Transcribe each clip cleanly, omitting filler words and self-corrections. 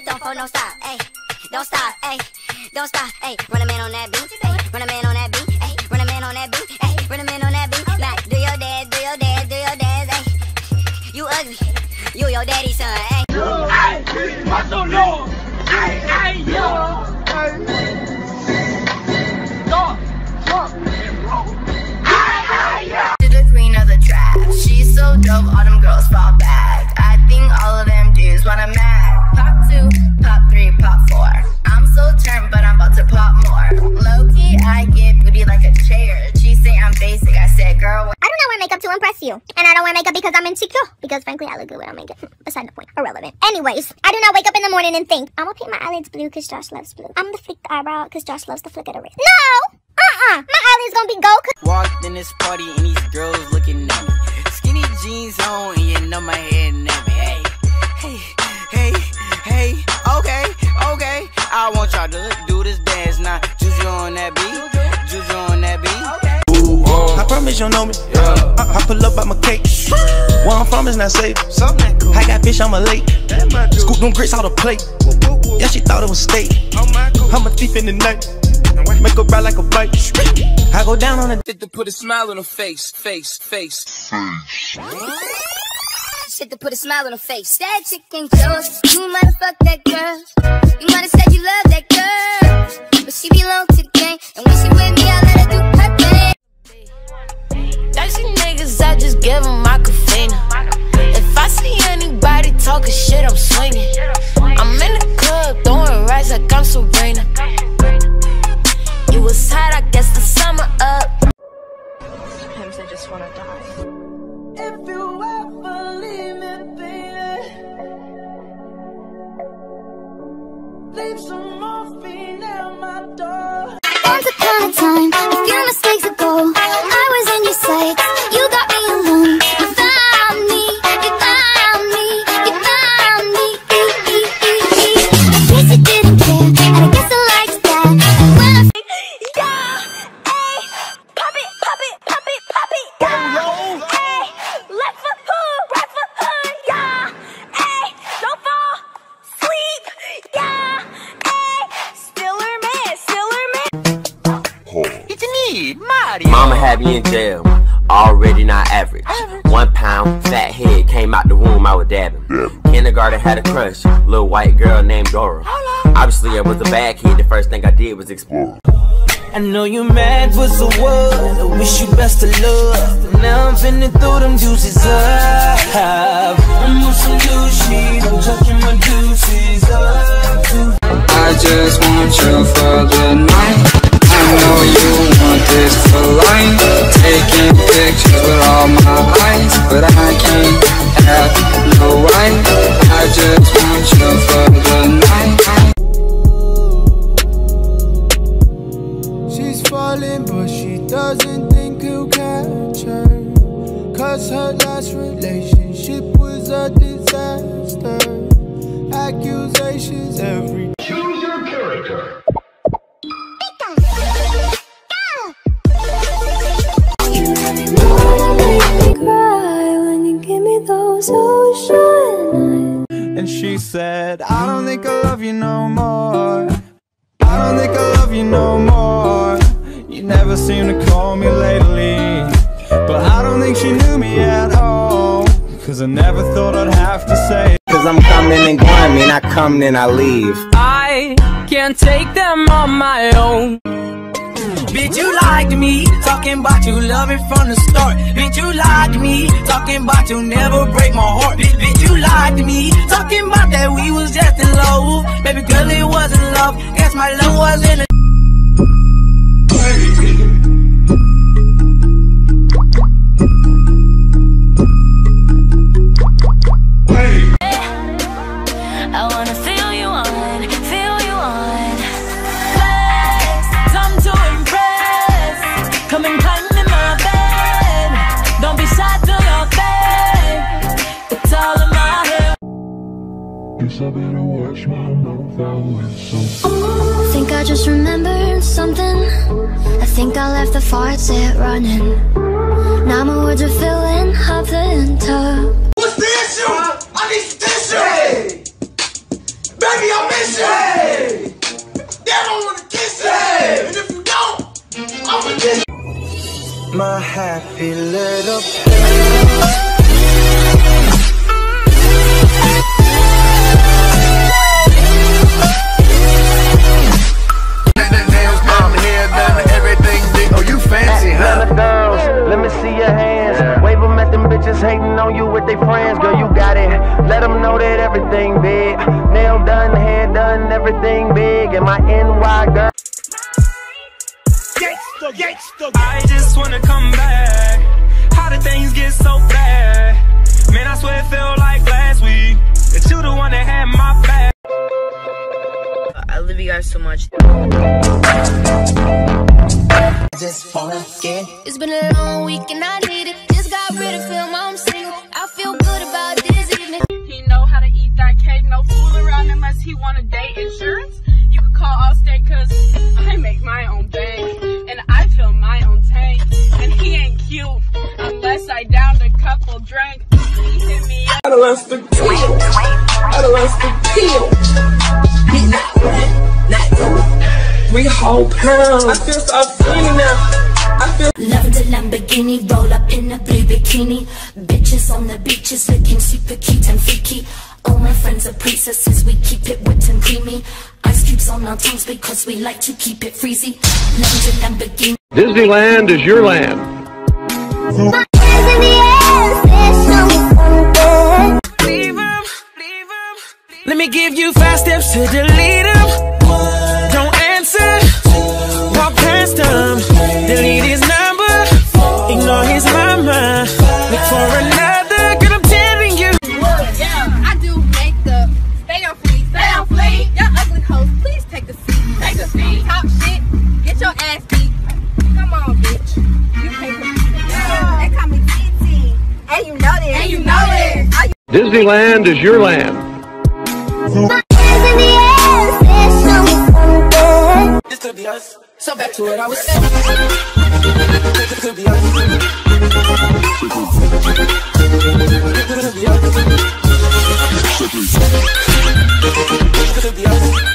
don't fall, no stop, ayy. Don't stop, ayy. Don't stop, ayy. Run a man on that beat, ayy. Run a man on that beat, ayy. Run a man on that beat, ayy. Run a man on that beat. Now do your dance, do your dance, do your dance, ayy. You ugly, you your daddy's son, ayy. Ay, what's so low? Ay, ay, yo. To the queen of the trap, she's so dope, all them girls fall back. I think all of them dudes wanna mad. Pop 2, pop 3, pop 4. I'm so turned, but I'm about to pop more. Low-key, I get booty like a chair. She say I'm basic, I said, girl, I do not wear makeup to impress you. And I don't wear makeup because I'm insecure. Because frankly, I look good without makeup. Beside the point. Irrelevant. Anyways, I do not wake up in the morning and think, I'm gonna paint my eyelids blue because Josh loves blue. I'm gonna flick the eyebrow because Josh loves the flick of the wrist. No! My eyelids gonna be gold. Walked in this party and these girls looking at me. Skinny jeans on and you know my head and me. Hey, hey, hey, hey, okay, okay. I want y'all to do this dance now. Juju on that beat, Juju on that beat. Ooh, I promise you know me. Yeah. I pull up by my cake. Where I'm from is not safe. I got fish on my lake. Scoop them grits out the plate. Yeah, she thought it was steak. I'm a thief in the night. Make her ride like a bike. I go down on it To put a smile on her face. Shit to put a smile on her face. That chick ain't yours. You might have fucked that girl. You might have said you love that girl. But she belong to the game. And when she with me, I let her do her thing. Dicey niggas, I just give them my cafetina. If I see anybody talking shit, I'm swinging. I'm in the club, throwing rice like I'm Serena. It was hot, I guess the summer up. Sometimes I just wanna die. If you ever leave me, baby, leave some morphine at my door. Once upon a time, a few mistakes ago, I was in your sights. You got me alone. You found me. You found me. You found me. I guess you didn't care, and I guess I liked that. And when I Mama had me in jail, already not average. 1 pound, fat head, came out the womb, I was dabbing. Kindergarten had a crush, little white girl named Dora. Obviously I was a bad kid, the first thing I did was explore. I know you mad was a word, I wish you best of luck. Now I'm finna throw them juices up. I'm on some new shit, I'm chucking my juices up. I just want you for the night. I know you want this for life. Taking pictures with all my eyes, but I can't have no wife. I just want you for the night. She's falling, but she doesn't think he'll catch her. Cause her last relationship was a disaster. Accusations every. Choose your character. And she said, I don't think I love you no more. I don't think I love you no more. You never seem to call me lately, but I don't think she knew me at all. Cause I never thought I'd have to say. Cause I'm coming and going, mean I come then I leave. I can't take them on my own. Bitch, you lied to me, talking about you love it from the start. Bitch, you lied to me, talking about you never break my heart. Bitch, you lied to me, talking about that we was just in love. Baby girl, it wasn't love, guess my love wasn't a I wanna feel you on. Time to impress. Come and climb in my bed. Don't be shy to your bed. It's all in my head. Guess I better watch my mouth out. think I just remembered something. I think I left the faucet running. Now my words are filling up the tub. What's the issue? I need tissue! Hey! Baby, I'm kiss you. Hey. They don't wanna kiss you. Hey. And if you don't, I'ma kiss you. My happy little hating on you with their friends, girl, you got it. Let them know that everything big. Nail done, hair done, everything big. And my NY girl. I just wanna come back. How did things get so bad? Man, I swear it felt like last week that you the one that had my back. I love you guys so much. Just wanna get. It's been a long week and I need it. Just got rid of film, I'm single. I feel good about this evening. He know how to eat that cake, no fool around unless he want a date insurance. You can call Allstate cause I make my own bank and I fill my own tank. And he ain't cute unless I downed a couple drinks. He hit me up. Adolescent kill. Adolescent kill. 3 whole pounds. I feel so skinny now. Love the Lamborghini, roll up in a blue bikini. Bitches on the beaches looking super cute and freaky. All my friends are princesses, we keep it whipped and creamy. Ice cubes on our tongues because we like to keep it freezy. Love the Lamborghini. Disneyland is your land. Let me give you 5 steps to delete them. Don't answer, walk past him. Delete his number, ignore his mama. Look for another, girl, I'm telling you. Yeah, I do makeup. Stay on fleek, stay on fleek. Y'all ugly hoes, please take a seat. Take a seat. Talk shit, get your ass beat. Come on, bitch. You pay for me. They call me TT. And you know this. And you know this. Disneyland is your land. This could be us. So back to what I was saying. This could be us. This could be us. This could be us.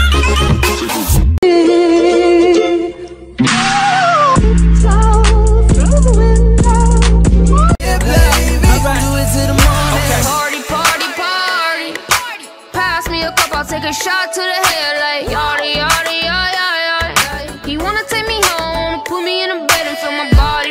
Take a shot to the head like yada yada yada yada. He wanna take me home, put me in a bed and feel my body.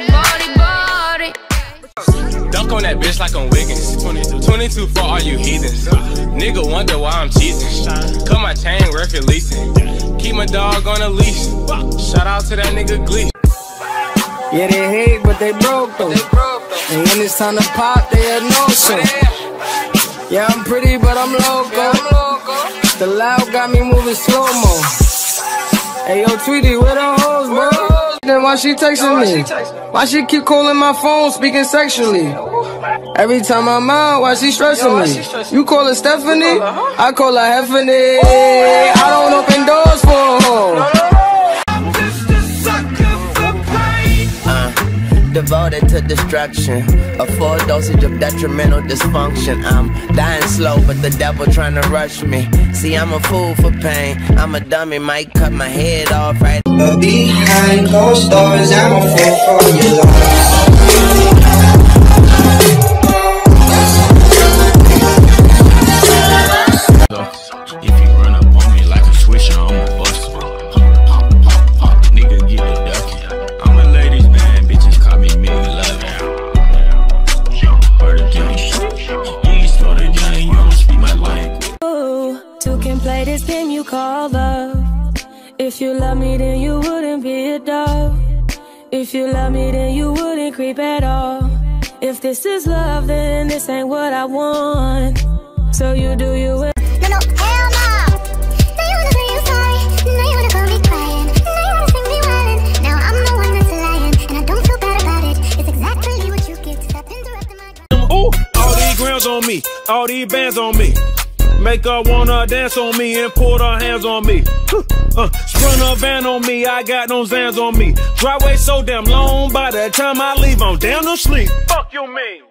Dunk on that bitch like I'm Wiggins. 22 for all you heathens. Nigga wonder why I'm cheating. Cut my chain worth at least. Keep my dog on a leash. Shout out to that nigga Glee. Yeah, they hate, but they broke though. And when it's time to pop, they had no show. Yeah, I'm pretty, but I'm loco. The loud got me moving slow-mo. Hey, yo, Tweety, where the hoes, bro? Then why she texting me? Why she keep calling my phone, speaking sexually? Every time I'm out, why she stressing me? You call her Stephanie? I call her Heffany. I don't open doors for her. Devoted to destruction, a full dosage of detrimental dysfunction. I'm dying slow, but the devil trying to rush me. See, I'm a fool for pain. I'm a dummy, might cut my head off right. But behind closed doors, I'm a fool for your love. If you run up on me like a swisher, I'ma bust you. Nigga, get the ducky. I'm a ladies man, bitches call me McLovin. Heard of Johnny. You ain't started Johnny, you don't speak my language. Two can play this game you call love. If you love me, then you wouldn't be a dog. If you love me, then you wouldn't creep at all. If this is love, then this ain't what I want. So you do you. No, hell no. Now you wanna say you're sorry. Now you wanna call me crying. Now you wanna sing me wildin'. Now I'm the one that's lying, and I don't feel bad about it. It's exactly what you get. Stop interrupting my. Ooh, all these grams on me, all these bands on me. Make her wanna dance on me and put her hands on me. Sprung a van on me, I got no Zans on me. Driveway so damn long, by the time I leave, I'm down to sleep. Fuck you mean?